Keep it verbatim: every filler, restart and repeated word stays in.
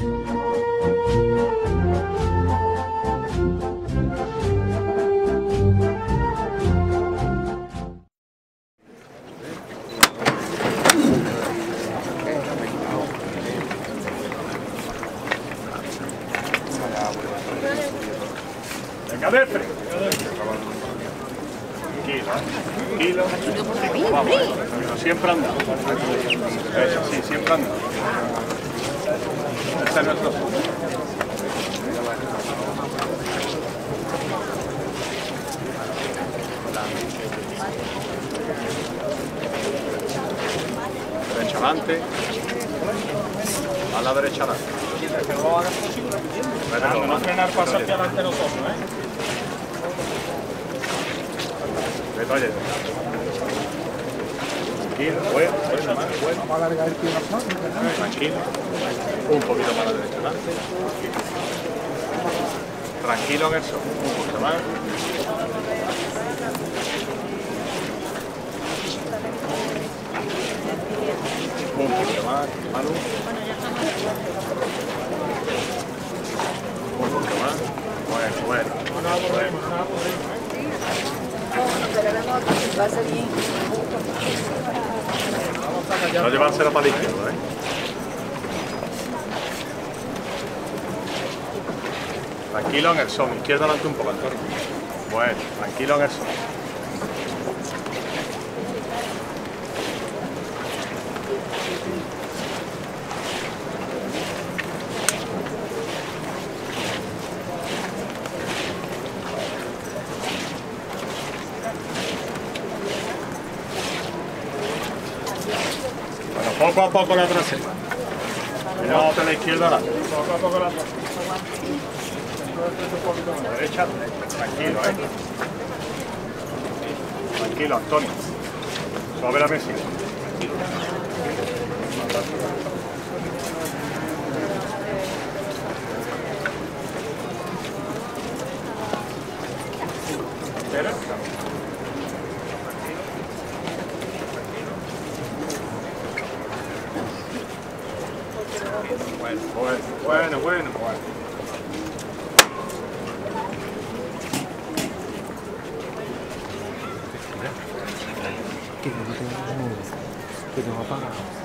Venga, de frente. Tranquilo, tranquilo. Vamos, siempre anda. Eso, sí, siempre anda. Ese es nuestro punto. Derecha adelante. A la derecha adelante. Que no lo hagas posible. No, No frenar paso hacia adelante nosotros, ¿eh? Vete, oye. Tranquilo, bueno, bueno, bueno. Vamos a alargar el pie más. Tranquilo. Un poquito más a la derecha adelante. Tranquilo en eso. Un poquito más. Un poquito más, Manu. Un poquito más. Bueno, bueno. No la podemos, no la podemos, ¿eh? Pero la moto va a salir. No llevársela para la izquierda, ¿eh? Tranquilo en el son. Izquierda adelante un poco, Antonio. Bueno, tranquilo en el son. Bueno, poco a poco la trasera. Cuidado de la izquierda adelante. Poco a poco la trasera. A la derecha, tranquilo, ¿eh? Tranquilo, Antonio. Suave la mesita. Espera. Bueno, bueno, bueno, bueno, bueno. Que no tengo, que no va a pagar.